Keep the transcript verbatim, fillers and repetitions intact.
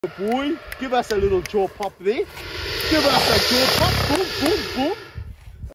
Boy, give us a little jaw pop there. Give us a jaw pop. Boom.